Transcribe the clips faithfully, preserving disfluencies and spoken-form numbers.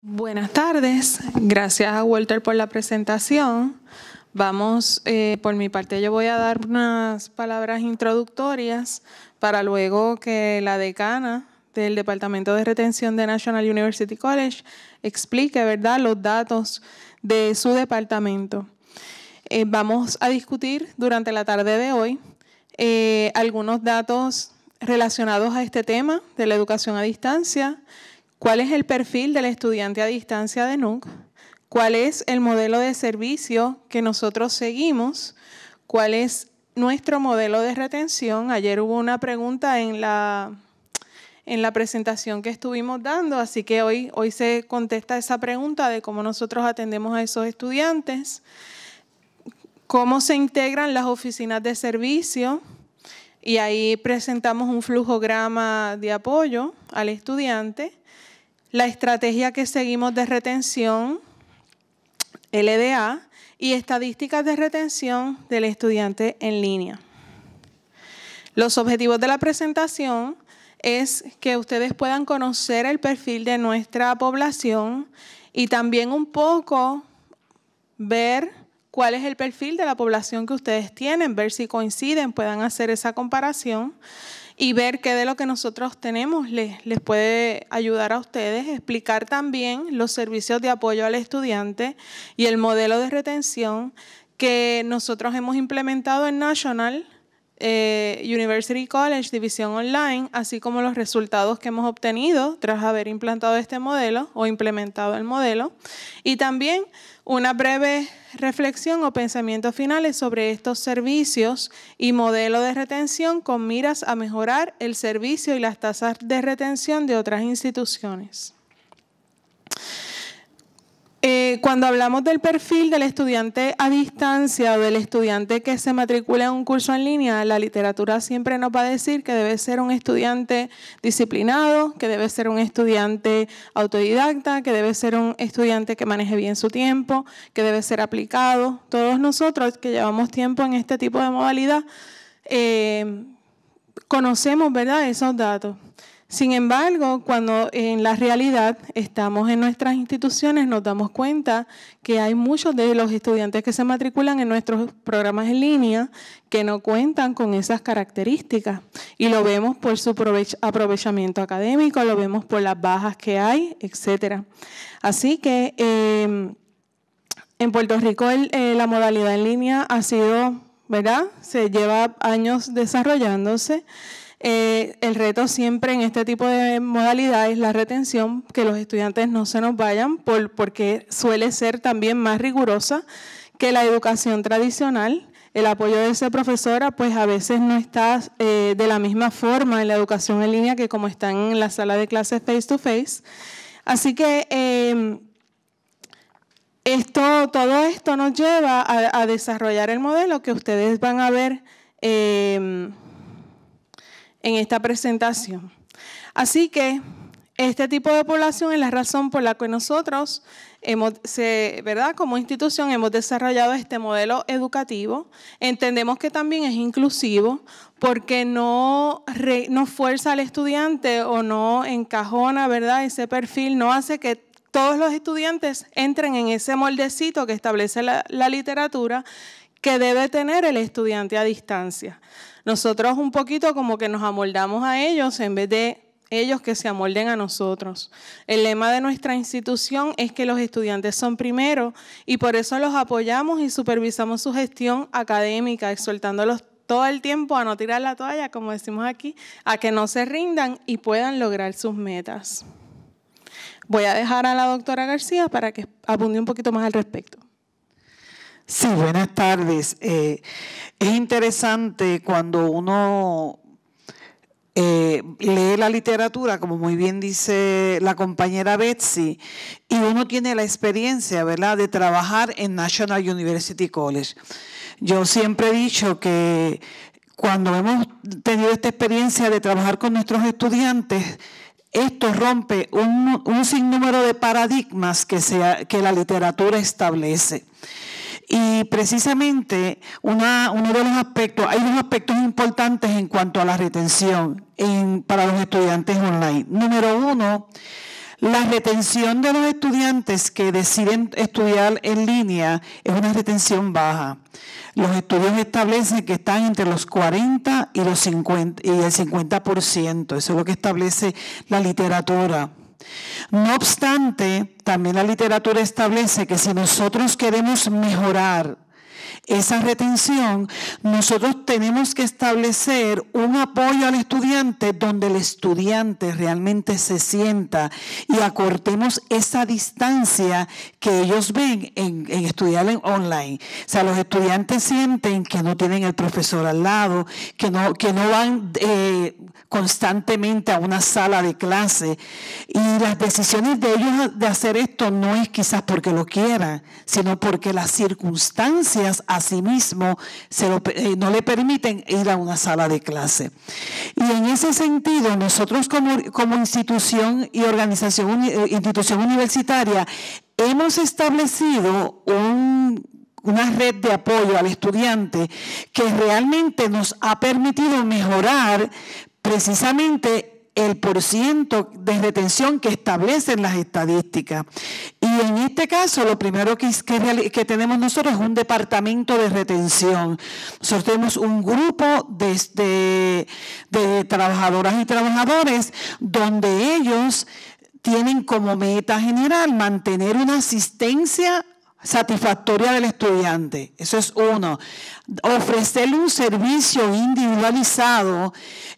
Buenas tardes, gracias a Walter por la presentación. Vamos, eh, por mi parte yo voy a dar unas palabras introductorias para luego que la decana del Departamento de Retención de National University College explique, ¿verdad?, los datos de su departamento. Eh, vamos a discutir durante la tarde de hoy eh, algunos datos relacionados a este tema de la educación a distancia. ¿Cuál es el perfil del estudiante a distancia de N U C? ¿Cuál es el modelo de servicio que nosotros seguimos? ¿Cuál es nuestro modelo de retención? Ayer hubo una pregunta en la, en la presentación que estuvimos dando, así que hoy, hoy se contesta esa pregunta de cómo nosotros atendemos a esos estudiantes, cómo se integran las oficinas de servicio, y ahí presentamos un flujograma de apoyo al estudiante, la estrategia que seguimos de retención, L D A, y estadísticas de retención del estudiante en línea. Los objetivos de la presentación es que ustedes puedan conocer el perfil de nuestra población y también un poco ver cuál es el perfil de la población que ustedes tienen, ver si coinciden, puedan hacer esa comparación y ver qué de lo que nosotros tenemos les, les puede ayudar a ustedes, explicar también los servicios de apoyo al estudiante y el modelo de retención que nosotros hemos implementado en National eh, University College, División Online, así como los resultados que hemos obtenido tras haber implantado este modelo o implementado el modelo, y también una breve reflexión o pensamientos finales sobre estos servicios y modelo de retención con miras a mejorar el servicio y las tasas de retención de otras instituciones. Eh, cuando hablamos del perfil del estudiante a distancia o del estudiante que se matricula en un curso en línea, la literatura siempre nos va a decir que debe ser un estudiante disciplinado, que debe ser un estudiante autodidacta, que debe ser un estudiante que maneje bien su tiempo, que debe ser aplicado. Todos nosotros que llevamos tiempo en este tipo de modalidad eh, conocemos, ¿verdad?, esos datos. Sin embargo, cuando en la realidad estamos en nuestras instituciones, nos damos cuenta que hay muchos de los estudiantes que se matriculan en nuestros programas en línea que no cuentan con esas características. Y lo vemos por su aprovechamiento académico, lo vemos por las bajas que hay, etcétera. Así que eh, en Puerto Rico el, eh, la modalidad en línea ha sido, ¿verdad?, se lleva años desarrollándose. Eh, el reto siempre en este tipo de modalidades es la retención, que los estudiantes no se nos vayan, por, porque suele ser también más rigurosa que la educación tradicional. El apoyo de esa profesora pues a veces no está eh, de la misma forma en la educación en línea que como están en la sala de clases face to face. Así que eh, esto, todo esto nos lleva a, a desarrollar el modelo que ustedes van a ver eh, en esta presentación. Así que este tipo de población es la razón por la que nosotros, hemos, se, ¿verdad?, como institución hemos desarrollado este modelo educativo. Entendemos que también es inclusivo porque no, re, no fuerza al estudiante o no encajona, ¿verdad?, ese perfil, no hace que todos los estudiantes entren en ese moldecito que establece la, la literatura que debe tener el estudiante a distancia. Nosotros un poquito como que nos amoldamos a ellos en vez de ellos que se amolden a nosotros. El lema de nuestra institución es que los estudiantes son primero y por eso los apoyamos y supervisamos su gestión académica, exhortándolos todo el tiempo a no tirar la toalla, como decimos aquí, a que no se rindan y puedan lograr sus metas. Voy a dejar a la doctora García para que apunte un poquito más al respecto. Sí, buenas tardes. Eh, es interesante cuando uno eh, lee la literatura, como muy bien dice la compañera Betsy, y uno tiene la experiencia, ¿verdad?, de trabajar en National University College. Yo siempre he dicho que cuando hemos tenido esta experiencia de trabajar con nuestros estudiantes, esto rompe un, un sinnúmero de paradigmas que, sea, que la literatura establece. Y precisamente una, uno de los aspectos, hay dos aspectos importantes en cuanto a la retención en, para los estudiantes online. Número uno, La retención de los estudiantes que deciden estudiar en línea es una retención baja. Los estudios establecen que están entre los cuarenta y, los cincuenta, y el cincuenta por ciento. Eso es lo que establece la literatura. No obstante, también la literatura establece que si nosotros queremos mejorar esa retención, nosotros tenemos que establecer un apoyo al estudiante donde el estudiante realmente se sienta y acortemos esa distancia que ellos ven en, en estudiar en online. O sea, los estudiantes sienten que no tienen el profesor al lado, que no, que no van eh, constantemente a una sala de clase, y las decisiones de ellos de hacer esto no es quizás porque lo quieran, sino porque las circunstancias a sí mismo se lo, eh, no le permiten ir a una sala de clase. Y en ese sentido, nosotros como, como institución y organización, institución universitaria, hemos establecido un una red de apoyo al estudiante que realmente nos ha permitido mejorar precisamente el porciento de retención que establecen las estadísticas. Y en este caso, lo primero que, que, que tenemos nosotros es un departamento de retención. Nosotros tenemos un grupo de, de, de trabajadoras y trabajadores donde ellos tienen como meta general mantener una asistencia satisfactoria del estudiante. Eso es uno. Ofrecerle un servicio individualizado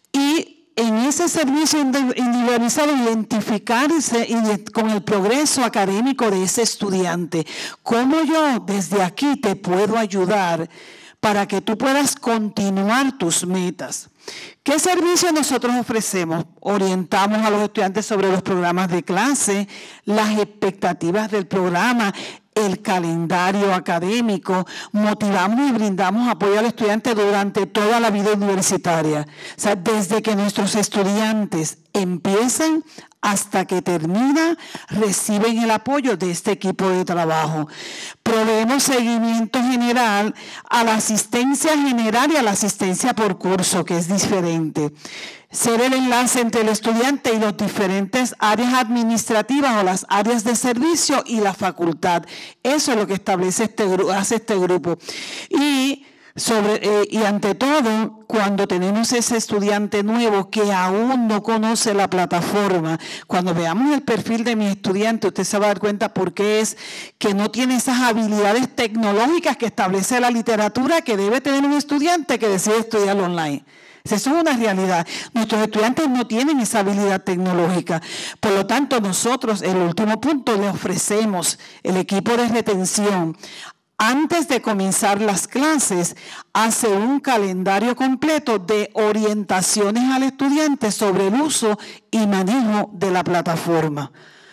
y en ese servicio individualizado identificarse con el progreso académico de ese estudiante. ¿Cómo yo desde aquí te puedo ayudar para que tú puedas continuar tus metas? ¿Qué servicios nosotros ofrecemos? Orientamos a los estudiantes sobre los programas de clase, las expectativas del programa, el calendario académico, motivamos y brindamos apoyo al estudiante durante toda la vida universitaria. O sea, desde que nuestros estudiantes empiezan hasta que termina, reciben el apoyo de este equipo de trabajo. Proveemos seguimiento general a la asistencia general y a la asistencia por curso, que es diferente. Ser el enlace entre el estudiante y las diferentes áreas administrativas o las áreas de servicio y la facultad. Eso es lo que establece este, hace este grupo. Y, sobre, eh, y ante todo, cuando tenemos ese estudiante nuevo que aún no conoce la plataforma, cuando veamos el perfil de mi estudiante, usted se va a dar cuenta por qué es que no tiene esas habilidades tecnológicas que establece la literatura que debe tener un estudiante que decide estudiar online. Eso es una realidad. Nuestros estudiantes no tienen esa habilidad tecnológica. Por lo tanto, nosotros, el último punto, le ofrecemos el equipo de retención. Antes de comenzar las clases, hace un calendario completo de orientaciones al estudiante sobre el uso y manejo de la plataforma.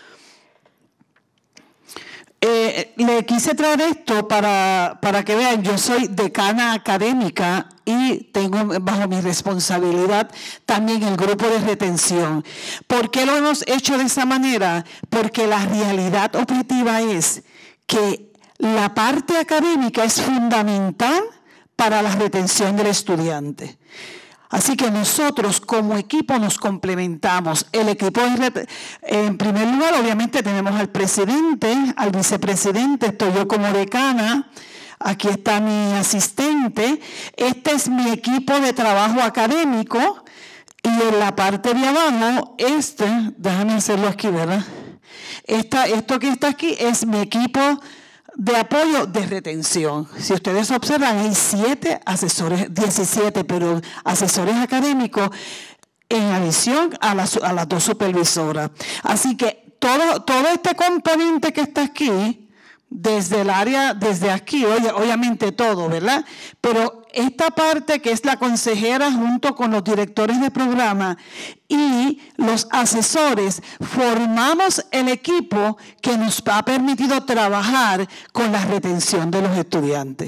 Eh, le quise traer esto para, para que vean, yo soy decana académica y tengo bajo mi responsabilidad también el grupo de retención. ¿Por qué lo hemos hecho de esa manera? Porque la realidad objetiva es que la parte académica es fundamental para la retención del estudiante. Así que nosotros como equipo nos complementamos. El equipo, en primer lugar, obviamente tenemos al presidente, al vicepresidente, estoy yo como decana, aquí está mi asistente. Este es mi equipo de trabajo académico y en la parte de abajo, este, déjame hacerlo aquí, ¿verdad? Esta, esto que está aquí es mi equipo de apoyo de retención. Si ustedes observan, hay siete asesores, diecisiete, pero asesores académicos en adición a las, a las dos supervisoras. Así que todo, todo este componente que está aquí, desde el área, desde aquí, obviamente todo, ¿verdad? Pero esta parte que es la consejera junto con los directores de programa y los asesores, formamos el equipo que nos ha permitido trabajar con la retención de los estudiantes.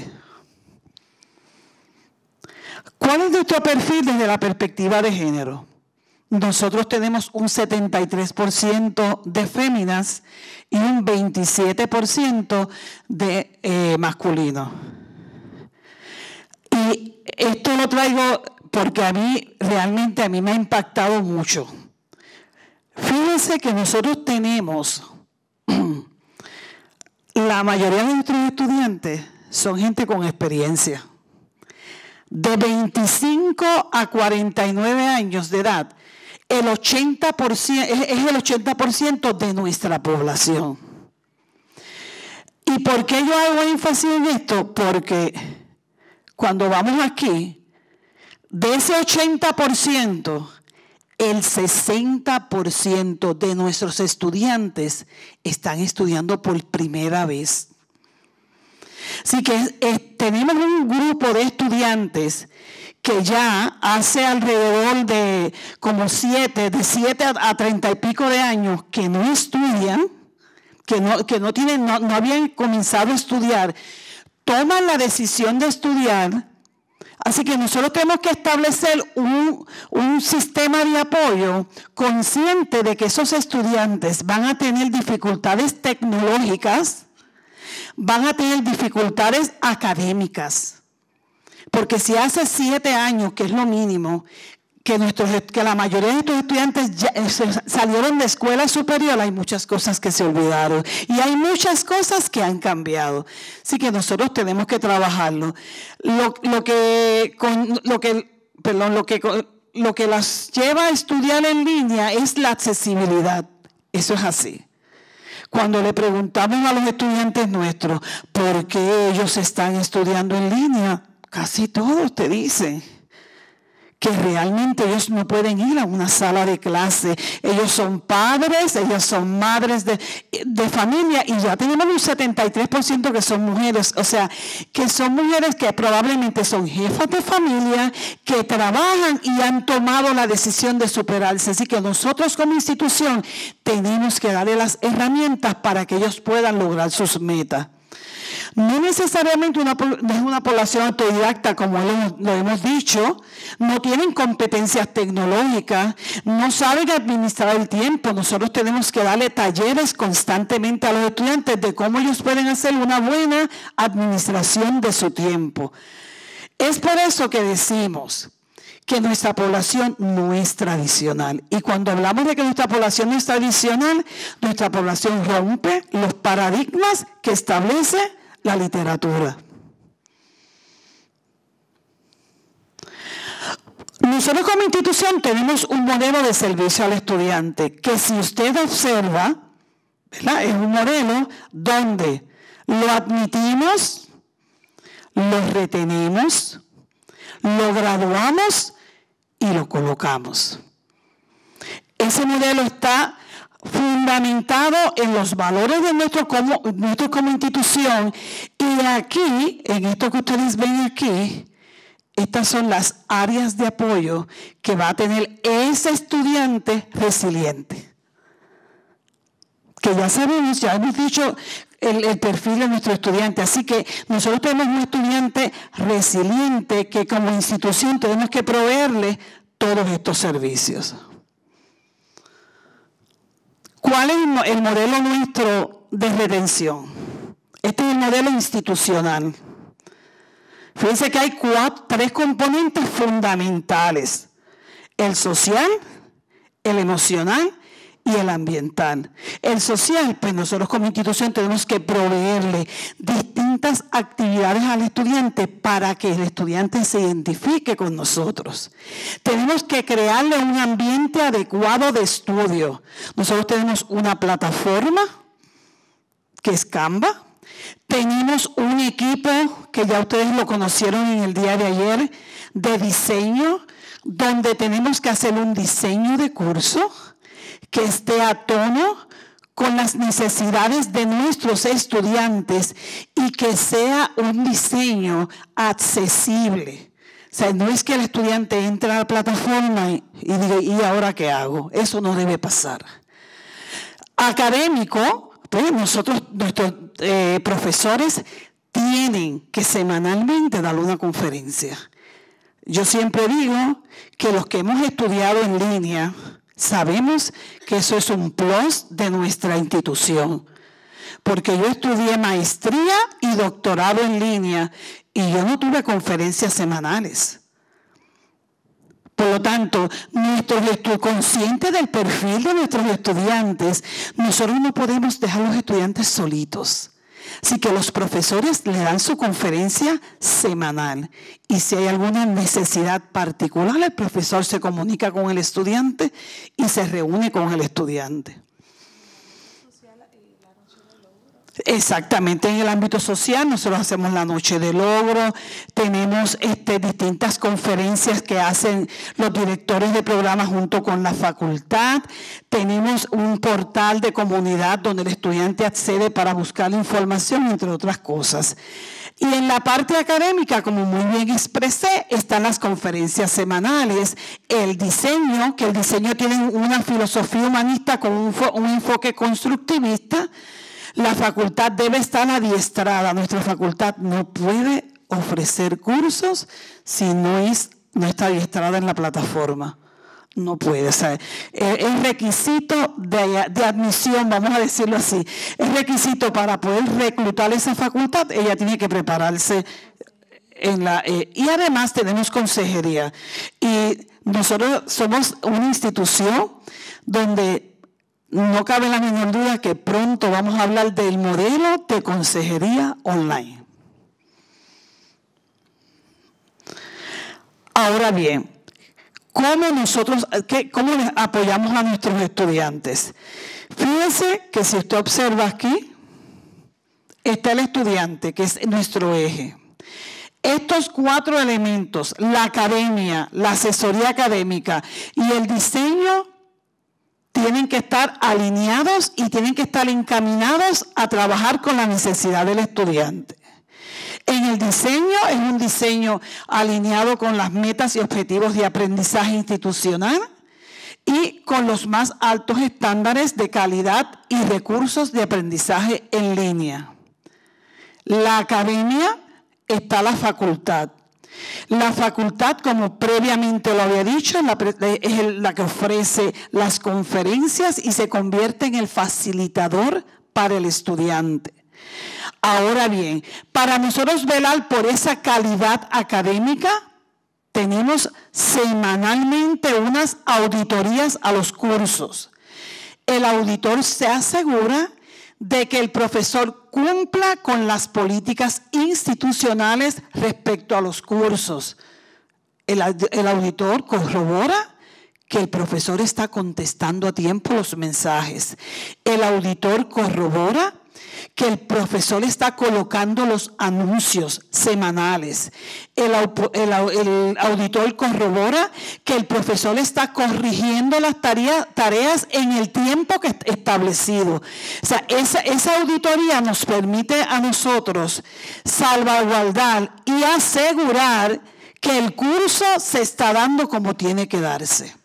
¿Cuál es nuestro perfil desde la perspectiva de género? Nosotros tenemos un setenta y tres por ciento de féminas y un veintisiete por ciento de eh, masculinos. Y esto lo traigo porque a mí, realmente a mí me ha impactado mucho. Fíjense que nosotros tenemos, la mayoría de nuestros estudiantes son gente con experiencia. De veinticinco a cuarenta y nueve años de edad, el ochenta por ciento, es el ochenta por ciento de nuestra población. ¿Y por qué yo hago énfasis en esto? Porque cuando vamos aquí, de ese ochenta por ciento, el sesenta por ciento de nuestros estudiantes están estudiando por primera vez. Así que eh, tenemos un grupo de estudiantes que ya hace alrededor de como siete, de siete a treinta y pico de años que no estudian, que no, que no tienen, no, no habían comenzado a estudiar, toman la decisión de estudiar. Así que nosotros tenemos que establecer un, un sistema de apoyo consciente de que esos estudiantes van a tener dificultades tecnológicas, van a tener dificultades académicas. Porque si hace siete años, que es lo mínimo, que, nuestros, que la mayoría de estos estudiantes ya salieron de escuela superior, hay muchas cosas que se olvidaron y hay muchas cosas que han cambiado. Así que nosotros tenemos que trabajarlo. Lo, lo que, con, lo que, perdón, lo que, lo que las lleva a estudiar en línea es la accesibilidad. Eso es así. Cuando le preguntamos a los estudiantes nuestros por qué ellos están estudiando en línea, casi todos te dicen que realmente ellos no pueden ir a una sala de clase. Ellos son padres, ellos son madres de, de familia y ya tenemos un setenta y tres por ciento que son mujeres. O sea, que son mujeres que probablemente son jefas de familia, que trabajan y han tomado la decisión de superarse. Así que nosotros como institución tenemos que darle las herramientas para que ellos puedan lograr sus metas. No necesariamente una, es una población autodidacta, como lo, lo hemos dicho, no tienen competencias tecnológicas, no saben administrar el tiempo. Nosotros tenemos que darle talleres constantemente a los estudiantes de cómo ellos pueden hacer una buena administración de su tiempo. Es por eso que decimos que nuestra población no es tradicional. Y cuando hablamos de que nuestra población no es tradicional, nuestra población rompe los paradigmas que establece la literatura. Nosotros como institución tenemos un modelo de servicio al estudiante que, si usted observa, ¿verdad?, es un modelo donde lo admitimos, lo retenemos, lo graduamos y lo colocamos. Ese modelo está fundamentado en los valores de nuestro como, nuestro como institución, y aquí, en esto que ustedes ven aquí, estas son las áreas de apoyo que va a tener ese estudiante resiliente. Que ya sabemos, ya hemos dicho el, el perfil de nuestro estudiante. Así que nosotros tenemos un estudiante resiliente que como institución tenemos que proveerle todos estos servicios. ¿Cuál es el modelo nuestro de retención? Este es el modelo institucional. Fíjense que hay cuatro, tres componentes fundamentales: el social, el emocional y el ambiental. El social, pues nosotros como institución tenemos que proveerle distintas actividades al estudiante para que el estudiante se identifique con nosotros. Tenemos que crearle un ambiente adecuado de estudio. Nosotros tenemos una plataforma que es Canva. Tenemos un equipo que ya ustedes lo conocieron en el día de ayer de diseño, donde tenemos que hacer un diseño de curso que esté a tono con las necesidades de nuestros estudiantes y que sea un diseño accesible. O sea, no es que el estudiante entre a la plataforma y, y diga, ¿y ahora qué hago? Eso no debe pasar. Académico, pues nosotros, nuestros eh, profesores tienen que semanalmente dar una conferencia. Yo siempre digo que los que hemos estudiado en línea sabemos que eso es un plus de nuestra institución, porque yo estudié maestría y doctorado en línea y yo no tuve conferencias semanales. Por lo tanto, nuestros estu- conscientes del perfil de nuestros estudiantes, nosotros no podemos dejar a los estudiantes solitos. Así que los profesores le dan su conferencia semanal y si hay alguna necesidad particular, el profesor se comunica con el estudiante y se reúne con el estudiante. Exactamente, en el ámbito social nosotros hacemos la noche de logro, tenemos este, distintas conferencias que hacen los directores de programas junto con la facultad, tenemos un portal de comunidad donde el estudiante accede para buscar información, entre otras cosas. Y en la parte académica, como muy bien expresé, están las conferencias semanales, el diseño, que el diseño tiene una filosofía humanista con un, un enfoque constructivista. La facultad debe estar adiestrada. Nuestra facultad no puede ofrecer cursos si no, es, no está adiestrada en la plataforma. No puede. O sea, es requisito de, de admisión, vamos a decirlo así. Es requisito para poder reclutar esa facultad. Ella tiene que prepararse. En la, eh, y además tenemos consejería. Y nosotros somos una institución donde no cabe la menor duda que pronto vamos a hablar del modelo de consejería online. Ahora bien, ¿cómo nosotros, qué, cómo apoyamos a nuestros estudiantes? Fíjense que si usted observa aquí, está el estudiante, que es nuestro eje. Estos cuatro elementos, la academia, la asesoría académica y el diseño, tienen que estar alineados y tienen que estar encaminados a trabajar con la necesidad del estudiante. En el diseño es un diseño alineado con las metas y objetivos de aprendizaje institucional y con los más altos estándares de calidad y recursos de aprendizaje en línea. La academia está la facultad. La facultad, como previamente lo había dicho, es la que ofrece las conferencias y se convierte en el facilitador para el estudiante. Ahora bien, para nosotros velar por esa calidad académica, tenemos semanalmente unas auditorías a los cursos. El auditor se asegura de que el profesor cumpla con las políticas institucionales respecto a los cursos. El, el auditor corrobora que el profesor está contestando a tiempo los mensajes. El auditor corrobora que el profesor está colocando los anuncios semanales. El, el, el auditor corrobora que el profesor está corrigiendo las tareas, tareas en el tiempo que establecido. O sea, esa, esa auditoría nos permite a nosotros salvaguardar y asegurar que el curso se está dando como tiene que darse.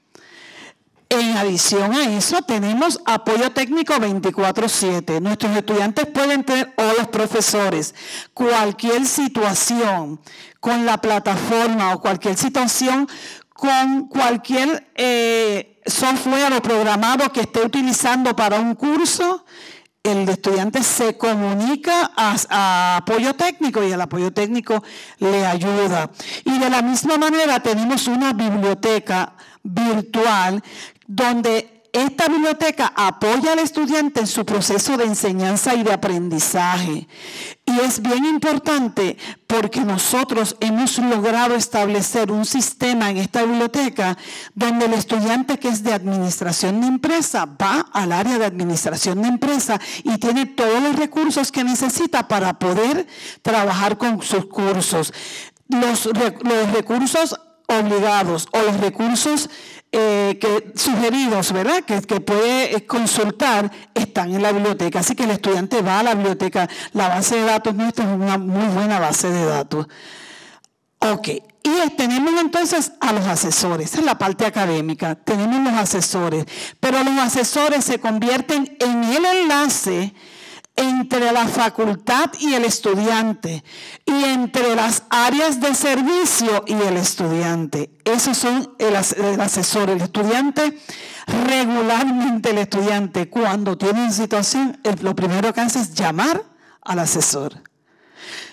En adición a eso, tenemos apoyo técnico veinticuatro siete. Nuestros estudiantes pueden tener, o los profesores, cualquier situación con la plataforma o cualquier situación con cualquier eh, software o programado que esté utilizando para un curso. El estudiante se comunica a, a apoyo técnico y el apoyo técnico le ayuda. Y de la misma manera tenemos una biblioteca virtual donde esta biblioteca apoya al estudiante en su proceso de enseñanza y de aprendizaje. Y es bien importante porque nosotros hemos logrado establecer un sistema en esta biblioteca donde el estudiante que es de administración de empresa va al área de administración de empresa y tiene todos los recursos que necesita para poder trabajar con sus cursos. Los, los recursos obligados o los recursos eh, que, sugeridos, ¿verdad? Que, que puede consultar están en la biblioteca. Así que el estudiante va a la biblioteca. La base de datos nuestra es una muy buena base de datos. Ok. Y tenemos entonces a los asesores. Esa es la parte académica. Tenemos los asesores. Pero los asesores se convierten en el enlace entre la facultad y el estudiante y entre las áreas de servicio y el estudiante. Esos son el, el asesor, el estudiante. Regularmente el estudiante cuando tiene una situación, lo primero que hace es llamar al asesor.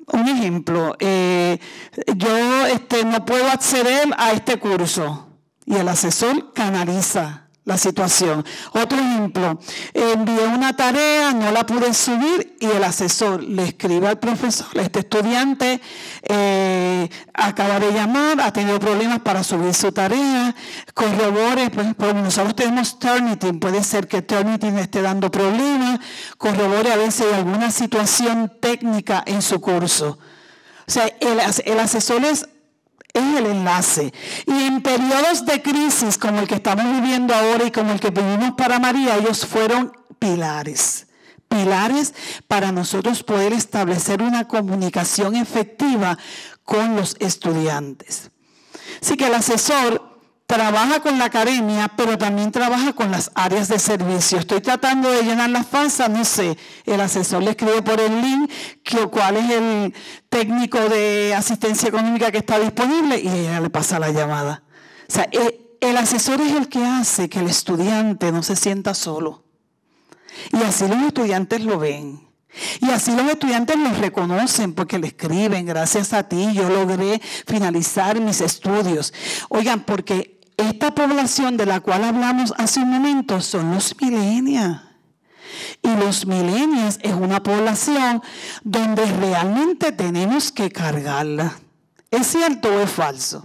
un ejemplo, eh, yo este, no puedo acceder a este curso y el asesor canaliza la situación. Otro ejemplo, envié una tarea, no la pude subir y el asesor le escribe al profesor, este estudiante eh, acaba de llamar, ha tenido problemas para subir su tarea, corrobore, pues, pues nosotros tenemos Turnitin, puede ser que Turnitin esté dando problemas, corrobore a ver si hay alguna situación técnica en su curso. O sea, el, el asesor es es el enlace. Y en periodos de crisis como el que estamos viviendo ahora y como el que vivimos para María, ellos fueron pilares. Pilares para nosotros poder establecer una comunicación efectiva con los estudiantes. Así que el asesor trabaja con la academia, pero también trabaja con las áreas de servicio. Estoy tratando de llenar las falsas, no sé, el asesor le escribe por el link que, cuál es el técnico de asistencia económica que está disponible y ella le pasa la llamada. O sea, el, el asesor es el que hace que el estudiante no se sienta solo. Y así los estudiantes lo ven. Y así los estudiantes los reconocen porque le escriben, gracias a ti yo logré finalizar mis estudios. Oigan, porque esta población de la cual hablamos hace un momento son los millennials. Y los millennials es una población donde realmente tenemos que cargarla. ¿Es cierto o es falso?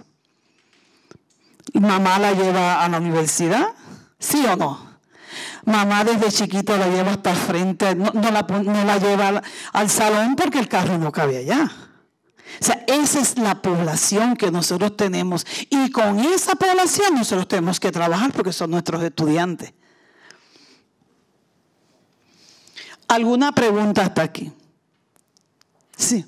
¿Mamá la lleva a la universidad? ¿Sí o no? Mamá desde chiquito la lleva hasta el frente, no, no, la, no la lleva al, al salón porque el carro no cabe allá. O sea, esa es la población que nosotros tenemos. Y con esa población nosotros tenemos que trabajar porque son nuestros estudiantes. ¿Alguna pregunta hasta aquí? Sí.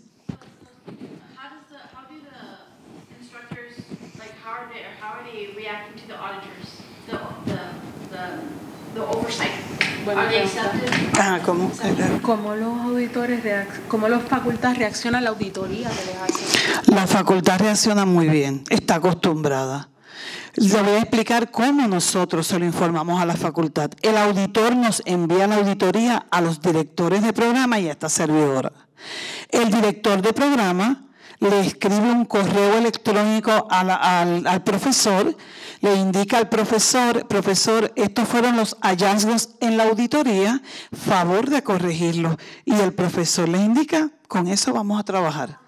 Ah, ¿cómo? ¿Cómo los auditores, cómo las facultades reaccionan a la auditoría que les hacen? La facultad reacciona muy bien, está acostumbrada. Les voy a explicar cómo nosotros se lo informamos a la facultad. El auditor nos envía la auditoría a los directores de programa y a esta servidora. El director de programa le escribe un correo electrónico a la, al, al profesor, le indica al profesor, profesor, estos fueron los hallazgos en la auditoría, favor de corregirlos. Y el profesor le indica, con eso vamos a trabajar.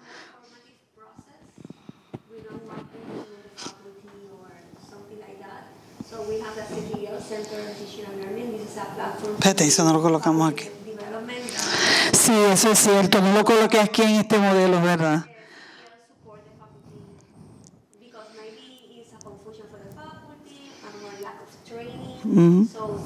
Espérate, eso no lo colocamos aquí. Sí, eso es cierto, no lo coloqué aquí en este modelo, ¿verdad? Mm-hmm.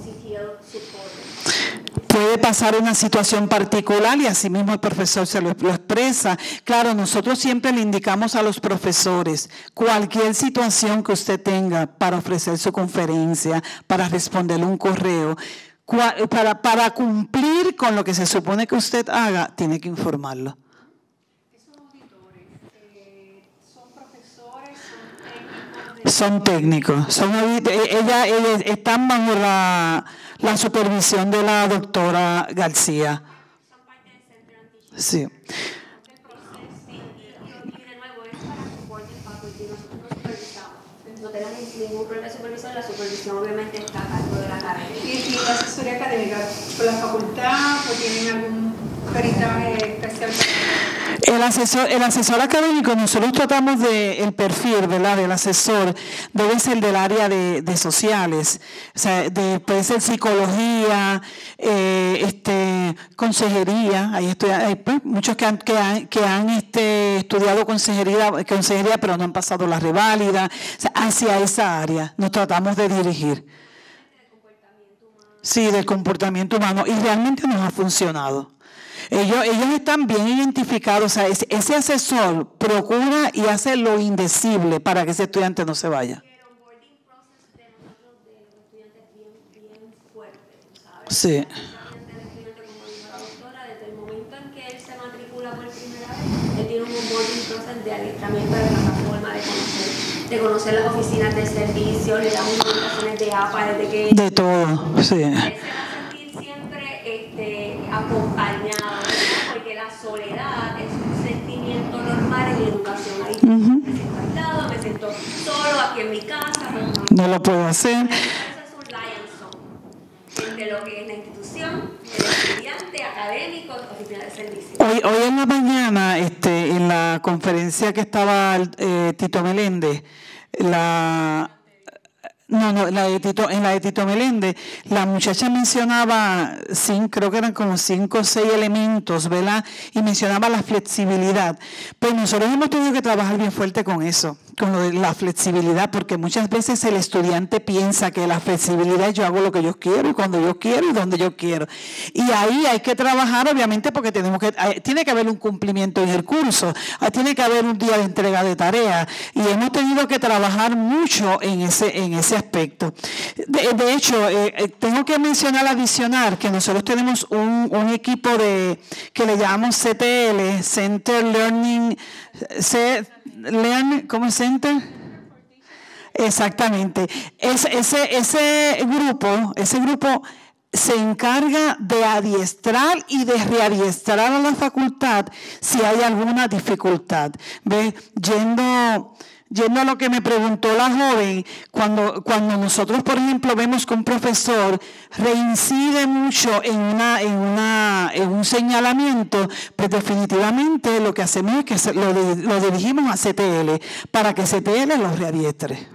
Puede pasar una situación particular y así mismo el profesor se lo, lo expresa. Claro, nosotros siempre le indicamos a los profesores cualquier situación que usted tenga para ofrecer su conferencia, para responderle un correo, para, para cumplir con lo que se supone que usted haga, tiene que informarlo. ¿Esos auditores eh, son profesores, son técnicos? Son técnicos, son, ella, ella, están bajo la, la supervisión de la doctora García. Son parte del Center and Teaching. Sí. El proceso, y, y, y de nuevo, es para support the faculty, nosotros no supervisamos. No tenemos ningún problema de supervisión, la supervisión obviamente está a cargo de la academia. ¿Y, y la asesoría académica por la facultad o tienen algún peritaje especial? El asesor, el asesor académico, nosotros tratamos de, el perfil, ¿verdad?, del asesor, debe ser del área de, de sociales, o sea, de, puede ser psicología, eh, este, consejería, ahí estoy, hay pues, muchos que han, que han, que han este, estudiado consejería, consejería, pero no han pasado la reválida, o sea, hacia esa área nos tratamos de dirigir. Sí, del comportamiento humano, y realmente nos ha funcionado. Ellos, ellos están bien identificados, o sea, ese, ese asesor procura y hace lo indecible para que ese estudiante no se vaya. El onboarding process de nosotros, de los estudiantes, es bien, bien fuerte, ¿sabes? Sí. Especialmente el estudiante, como dijo la doctora, desde el momento en que él se matricula por primera vez, él tiene un onboarding process de adiestramiento de plataforma, de conocer, de conocer las oficinas de servicio, le damos indicaciones de A P A desde que... De todo, sí. Él se va a sentir siempre este, acompañado, ¿no? Porque la soledad es un sentimiento normal en educación. Ahí Uh-huh. me siento aislado, me siento solo aquí en mi casa. Pues, no lo puedo hacer. Eso es un liaison entre lo que es la institución, el estudiante, académico, oficina de servicio. Hoy, hoy en la mañana, este, en la conferencia que estaba eh, Tito Meléndez, la... No, no, la de Tito, en la de Tito Meléndez, la muchacha mencionaba, cinco, creo que eran como cinco o seis elementos, ¿verdad? Y mencionaba la flexibilidad. Pues nosotros hemos tenido que trabajar bien fuerte con eso, con lo de la flexibilidad, porque muchas veces el estudiante piensa que la flexibilidad es yo hago lo que yo quiero y cuando yo quiero y donde yo quiero. Y ahí hay que trabajar, obviamente, porque tenemos que, tiene que haber un cumplimiento en el curso, tiene que haber un día de entrega de tareas, y hemos tenido que trabajar mucho en ese, en ese aspecto. De, de hecho, eh, tengo que mencionar, adicional, que nosotros tenemos un, un equipo de que le llamamos C T L, Center Learning, C, Learn, ¿cómo es Center? Exactamente. Es, ese, ese grupo, ese grupo se encarga de adiestrar y de readiestrar a la facultad si hay alguna dificultad. ¿Ves? Yendo... Yendo a lo que me preguntó la joven, cuando, cuando nosotros, por ejemplo, vemos que un profesor reincide mucho en, una, en, una, en un señalamiento, pues definitivamente lo que hacemos es que lo, lo dirigimos a C T L para que C T L lo readiestre.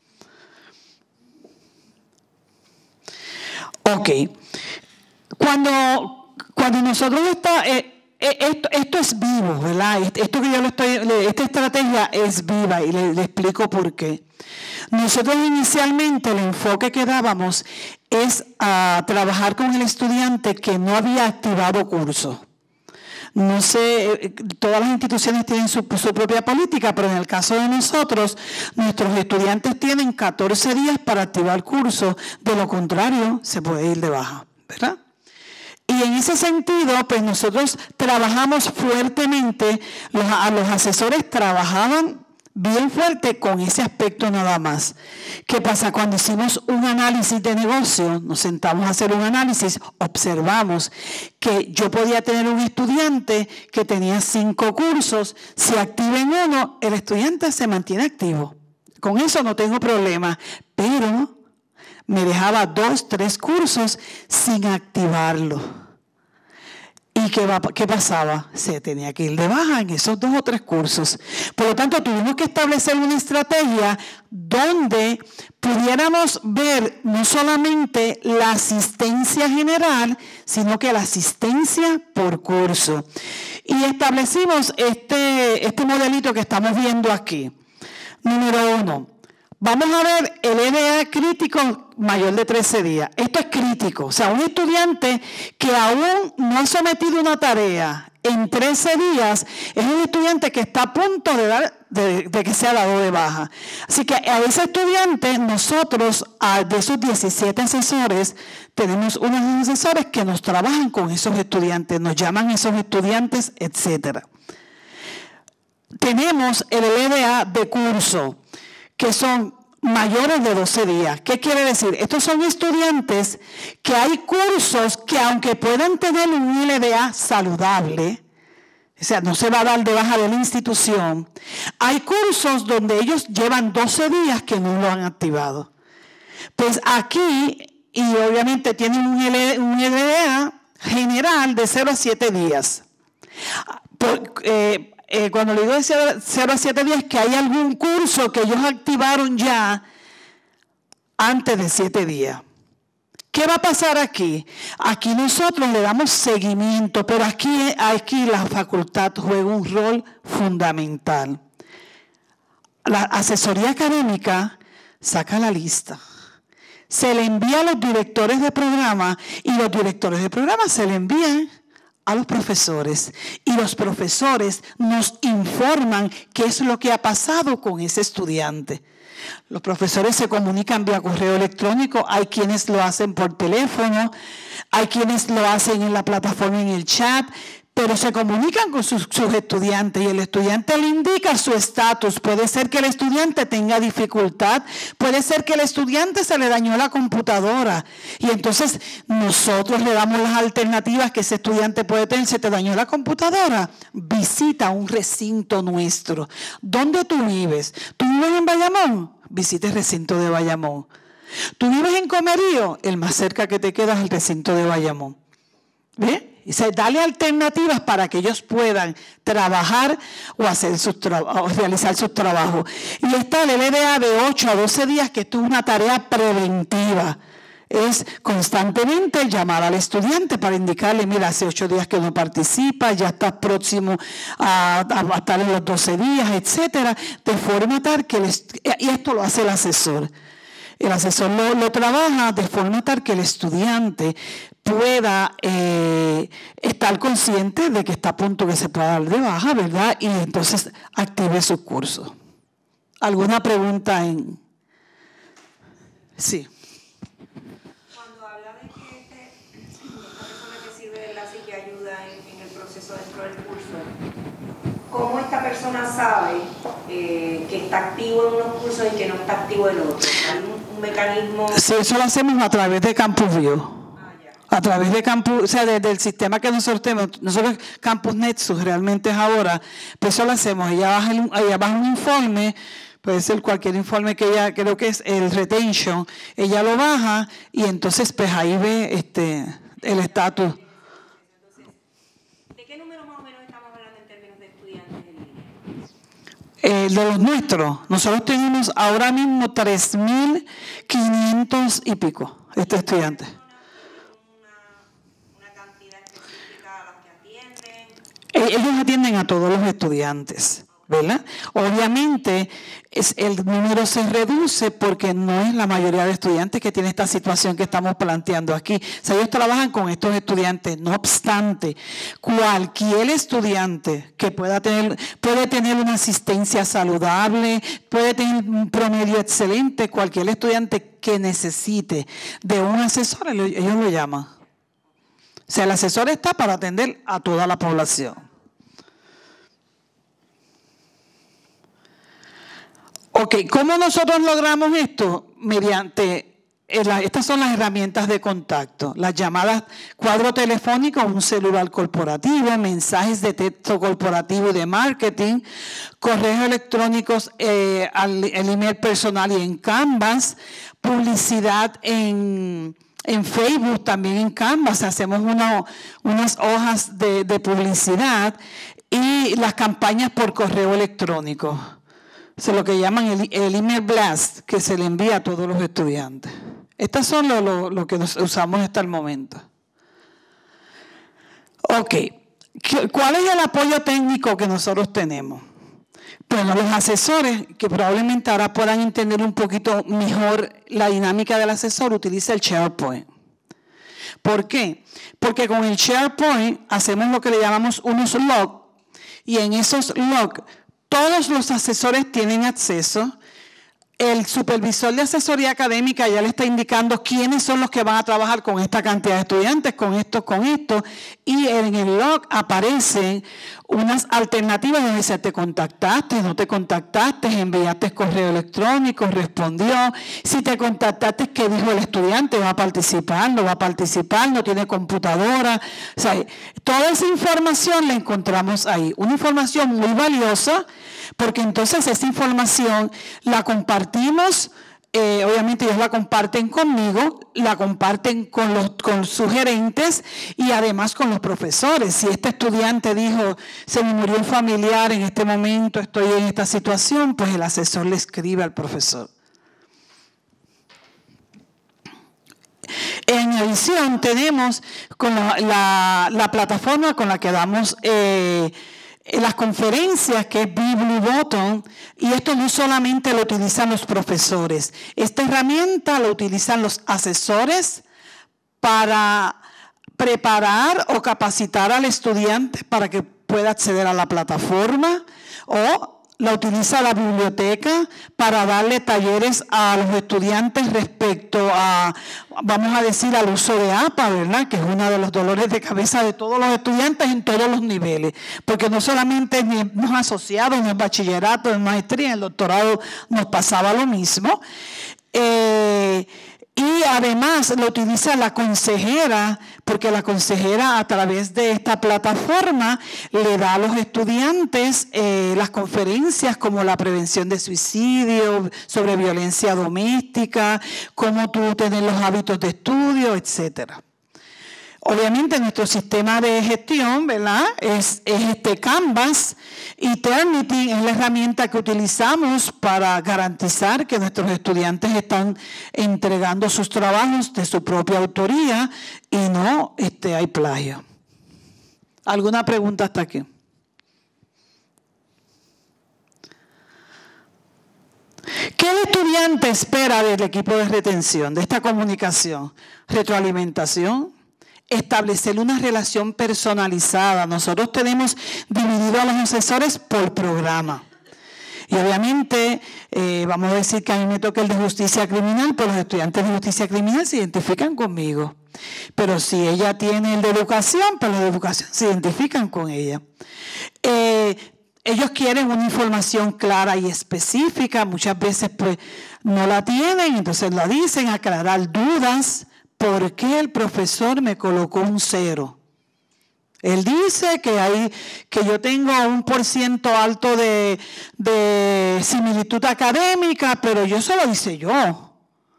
Ok. Cuando, cuando nosotros está... Eh, Esto, esto es vivo, ¿verdad? Esto que yo le estoy, esta estrategia es viva y le, le explico por qué. Nosotros inicialmente el enfoque que dábamos es a trabajar con el estudiante que no había activado curso. No sé, todas las instituciones tienen su, su propia política, pero en el caso de nosotros, nuestros estudiantes tienen catorce días para activar curso, de lo contrario se puede ir de baja, ¿verdad? Y en ese sentido, pues nosotros trabajamos fuertemente, los, a los asesores trabajaban bien fuerte con ese aspecto nada más. ¿Qué pasa? Cuando hicimos un análisis de negocio, nos sentamos a hacer un análisis, observamos que yo podía tener un estudiante que tenía cinco cursos, si activa en uno, el estudiante se mantiene activo. Con eso no tengo problema, pero me dejaba dos, tres cursos sin activarlo. ¿Y qué, va, qué pasaba? Se tenía que ir de baja en esos dos o tres cursos. Por lo tanto, tuvimos que establecer una estrategia donde pudiéramos ver no solamente la asistencia general, sino que la asistencia por curso. Y establecimos este, este modelito que estamos viendo aquí. Número uno. Vamos a ver el E D A crítico mayor de trece días. Esto es crítico. O sea, un estudiante que aún no ha sometido una tarea en trece días es un estudiante que está a punto de, dar, de, de que sea dado de baja. Así que a ese estudiante, nosotros, de esos diecisiete asesores, tenemos unos asesores que nos trabajan con esos estudiantes, nos llaman esos estudiantes, etcétera. Tenemos el E D A de curso, que son mayores de doce días. ¿Qué quiere decir? Estos son estudiantes que hay cursos que aunque puedan tener un L D A saludable, o sea, no se va a dar de baja de la institución, hay cursos donde ellos llevan doce días que no lo han activado. Pues aquí, y obviamente tienen un L D A general de cero a siete días. Por, eh, Eh, cuando le digo de cero a siete días, que hay algún curso que ellos activaron ya antes de siete días. ¿Qué va a pasar aquí? Aquí nosotros le damos seguimiento, pero aquí, aquí la facultad juega un rol fundamental. La asesoría académica saca la lista. Se le envía a los directores de programa y los directores de programa se le envían a los profesores, y los profesores nos informan qué es lo que ha pasado con ese estudiante. Los profesores se comunican vía correo electrónico, hay quienes lo hacen por teléfono, hay quienes lo hacen en la plataforma, en el chat, pero se comunican con sus, sus estudiantes y el estudiante le indica su estatus. Puede ser que el estudiante tenga dificultad, puede ser que el estudiante se le dañó la computadora y entonces nosotros le damos las alternativas que ese estudiante puede tener. ¿Se te dañó la computadora? Visita un recinto nuestro. ¿Dónde tú vives? ¿Tú vives en Bayamón? Visita el recinto de Bayamón. ¿Tú vives en Comerío? El más cerca que te queda es el recinto de Bayamón. ¿Bien? Y se dale alternativas para que ellos puedan trabajar o hacer sus o realizar sus trabajos. Y está el L D A de ocho a doce días, que esto es una tarea preventiva. Es constantemente llamar al estudiante para indicarle, mira, hace ocho días que no participa, ya estás próximo a, a estar en los doce días, etcétera, de forma tal que, el, y esto lo hace el asesor. El asesor lo, lo trabaja de forma tal que el estudiante pueda eh, estar consciente de que está a punto que se pueda dar de baja, ¿verdad? Y entonces active sus cursos. ¿Alguna pregunta en...? Sí. Cuando habla de que este, esta persona que sirve de enlace y que ayuda en, en el proceso dentro del curso, ¿cómo esta persona sabe eh, que está activo en unos cursos y que no está activo en otros? ¿Hay un, un mecanismo? Sí, eso lo hacemos a través de Campus View. A través de Campus, o sea, desde el sistema que nosotros tenemos, nosotros Campus Nexus realmente es ahora, pues eso lo hacemos. Ella baja, el, ella baja un informe, puede ser cualquier informe que ella, creo que es el retention, ella lo baja y entonces pues ahí ve este el estatus. ¿De qué número más o menos estamos hablando en términos de estudiantes en línea? Eh, de los nuestros, nosotros tenemos ahora mismo tres mil quinientos y pico este estudiantes. Ellos atienden a todos los estudiantes, ¿verdad? Obviamente es, el número se reduce porque no es la mayoría de estudiantes que tiene esta situación que estamos planteando aquí. O sea, ellos trabajan con estos estudiantes. No obstante, cualquier estudiante que pueda tener, puede tener una asistencia saludable, puede tener un promedio excelente, cualquier estudiante que necesite de un asesor, ellos lo llaman. O sea, el asesor está para atender a toda la población. Ok, ¿cómo nosotros logramos esto? Mediante, estas son las herramientas de contacto, las llamadas cuadro telefónico, un celular corporativo, mensajes de texto corporativo y de marketing, correos electrónicos eh, al el email personal y en Canvas, publicidad en... En Facebook, también en Canvas, hacemos una, unas hojas de, de publicidad y las campañas por correo electrónico. Es lo que llaman el, el email blast, que se le envía a todos los estudiantes. Estas son lo, lo, lo que nos usamos hasta el momento. Ok, ¿cuál es el apoyo técnico que nosotros tenemos? Bueno, los asesores, que probablemente ahora puedan entender un poquito mejor la dinámica del asesor, utiliza el SharePoint. ¿Por qué? Porque con el SharePoint hacemos lo que le llamamos unos logs, y en esos logs todos los asesores tienen acceso. El supervisor de asesoría académica ya le está indicando quiénes son los que van a trabajar con esta cantidad de estudiantes, con esto, con esto, y en el log aparecen unas alternativas donde dice, te contactaste, no te contactaste, enviaste correo electrónico, respondió. Si te contactaste, ¿qué dijo el estudiante? ¿Va a participar? ¿No va a participar? ¿No tiene computadora? O sea, toda esa información la encontramos ahí. Una información muy valiosa, porque entonces esa información la compartimos, eh, obviamente ellos la comparten conmigo, la comparten con los con sus gerentes y además con los profesores. Si este estudiante dijo, se me murió un familiar en este momento, estoy en esta situación, pues el asesor le escribe al profesor. En adición tenemos con la, la, la plataforma con la que damos eh, las conferencias, que es BlueButton, y esto no solamente lo utilizan los profesores. Esta herramienta lo utilizan los asesores para preparar o capacitar al estudiante para que pueda acceder a la plataforma, o la utiliza la biblioteca para darle talleres a los estudiantes respecto a, vamos a decir, al uso de A P A, ¿verdad? Que es uno de los dolores de cabeza de todos los estudiantes en todos los niveles, porque no solamente en los asociados, en el bachillerato, en maestría, en el doctorado nos pasaba lo mismo. Eh, Y además lo utiliza la consejera, porque la consejera a través de esta plataforma le da a los estudiantes eh, las conferencias como la prevención de suicidio, sobre violencia doméstica, cómo tú tener los hábitos de estudio, etcétera. Obviamente nuestro sistema de gestión, ¿verdad? Es, es este Canvas, y Turnitin es la herramienta que utilizamos para garantizar que nuestros estudiantes están entregando sus trabajos de su propia autoría y no este, hay plagio. ¿Alguna pregunta hasta aquí? ¿Qué el estudiante espera del equipo de retención, de esta comunicación? Retroalimentación. Establecer una relación personalizada. Nosotros tenemos dividido a los asesores por programa. Y obviamente, eh, vamos a decir que a mí me toca el de justicia criminal, pues los estudiantes de justicia criminal se identifican conmigo. Pero si ella tiene el de educación, pues los de educación se identifican con ella. Eh, ellos quieren una información clara y específica, muchas veces pues no la tienen, entonces la dicen, aclarar dudas. ¿Por qué el profesor me colocó un cero? Él dice que, hay, que yo tengo un por ciento alto de, de similitud académica, pero yo se lo hice yo.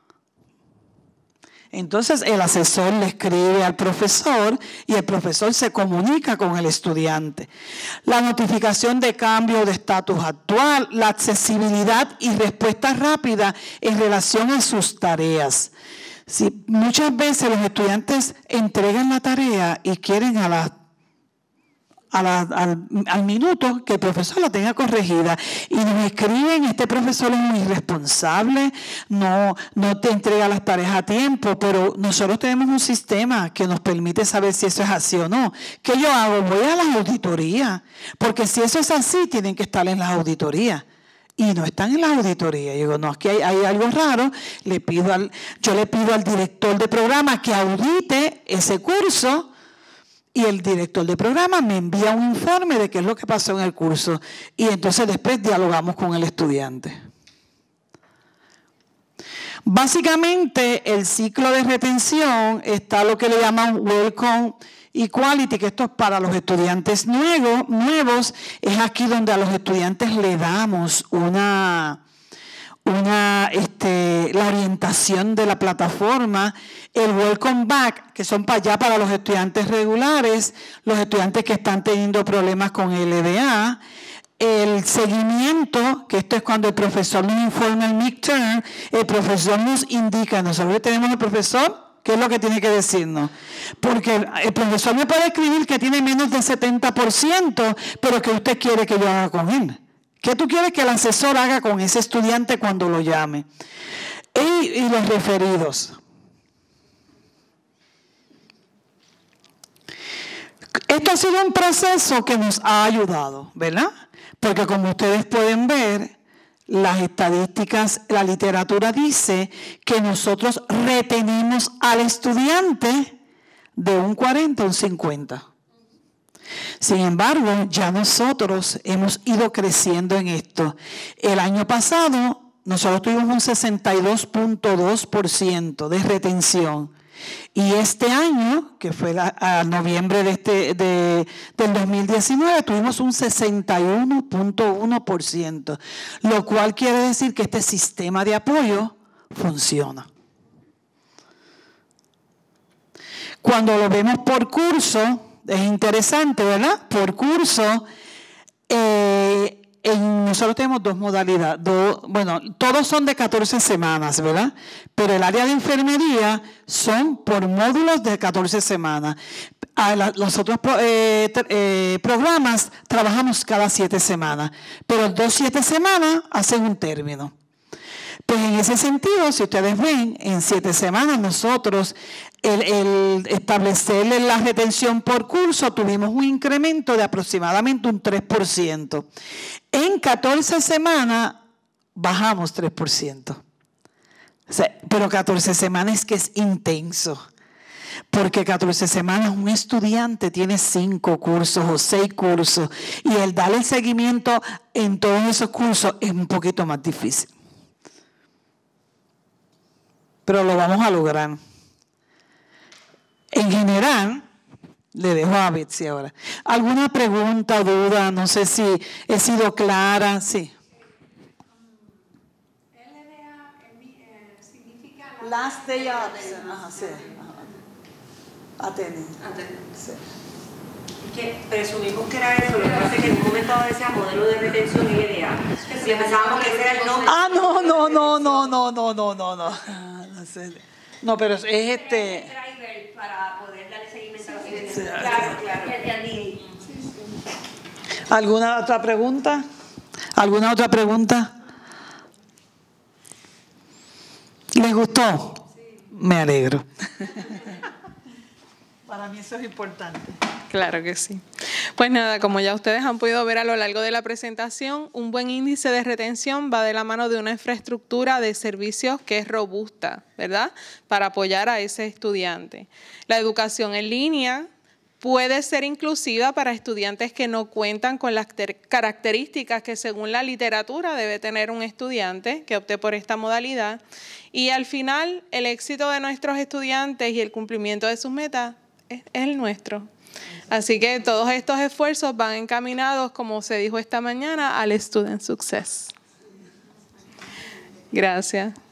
Entonces el asesor le escribe al profesor y el profesor se comunica con el estudiante. La notificación de cambio de estatus actual, la accesibilidad y respuesta rápida en relación a sus tareas. Sí, muchas veces los estudiantes entregan la tarea y quieren a la, a la, al, al minuto que el profesor la tenga corregida y nos escriben, este profesor es muy irresponsable, no, no te entrega las tareas a tiempo, pero nosotros tenemos un sistema que nos permite saber si eso es así o no. ¿Qué yo hago? Voy a las auditorías, porque si eso es así, tienen que estar en las auditorías. Y no están en la auditoría. Yo digo, no, aquí hay, hay algo raro. Le pido al, yo le pido al director de programa que audite ese curso y el director de programa me envía un informe de qué es lo que pasó en el curso. Y entonces después dialogamos con el estudiante. Básicamente, el ciclo de retención está lo que le llaman Welcome Equality, que esto es para los estudiantes nuevos, nuevos, es aquí donde a los estudiantes le damos una, una este, la orientación de la plataforma, el Welcome Back, que son para allá para los estudiantes regulares, los estudiantes que están teniendo problemas con L D A, el seguimiento, que esto es cuando el profesor nos informa el midterm, el profesor nos indica, nosotros tenemos el profesor, ¿qué es lo que tiene que decirnos? Porque el, el profesor me puede escribir que tiene menos del setenta por ciento, pero ¿qué usted quiere que yo haga con él? ¿Qué tú quieres que el asesor haga con ese estudiante cuando lo llame? Y, y los referidos. Esto ha sido un proceso que nos ha ayudado, ¿verdad? Porque como ustedes pueden ver, las estadísticas, la literatura dice que nosotros retenemos al estudiante de un cuarenta a un cincuenta. Sin embargo, ya nosotros hemos ido creciendo en esto. El año pasado, nosotros tuvimos un sesenta y dos punto dos por ciento de retención. Y este año, que fue a, a noviembre de este, de, del dos mil diecinueve, tuvimos un sesenta y uno punto uno por ciento, lo cual quiere decir que este sistema de apoyo funciona. Cuando lo vemos por curso, es interesante, ¿verdad? Por curso, eh, en, nosotros tenemos dos modalidades, dos, bueno, todos son de catorce semanas, ¿verdad? Pero el área de enfermería son por módulos de catorce semanas. A la, los otros eh, eh, programas trabajamos cada siete semanas, pero dos siete semanas hacen un término. Pues en ese sentido, si ustedes ven, en siete semanas nosotros el, el establecer la retención por curso, tuvimos un incremento de aproximadamente un tres por ciento. En catorce semanas bajamos tres por ciento. O sea, pero catorce semanas es que es intenso. Porque catorce semanas un estudiante tiene cinco cursos o seis cursos y el darle el seguimiento en todos esos cursos es un poquito más difícil. Pero lo vamos a lograr. En general, le dejo a Betsy ahora. ¿Alguna pregunta o duda? No sé si he sido clara. Sí. L D A significa... Last day of... Ajá, sí. Atene. Sí. Es que presumimos que era eso, lo que pasa es que en un momento dado decía modelo de retención L D A. Si pensábamos que ese era el nombre. Ah, no, no, no, no, no, no, no, no, no. No sé. No, pero es este. driver para poder darle seguimiento a los eventos. Sí, Claro, claro. El día a día. ¿Alguna otra pregunta? ¿Alguna otra pregunta? ¿Les gustó? Me alegro. Para mí eso es importante. Claro que sí. Pues nada, como ya ustedes han podido ver a lo largo de la presentación, un buen índice de retención va de la mano de una infraestructura de servicios que es robusta, ¿verdad? Para apoyar a ese estudiante. La educación en línea puede ser inclusiva para estudiantes que no cuentan con las características que según la literatura debe tener un estudiante que opte por esta modalidad. Y al final, el éxito de nuestros estudiantes y el cumplimiento de sus metas es el nuestro. Así que todos estos esfuerzos van encaminados, como se dijo esta mañana, al Student Success. Gracias.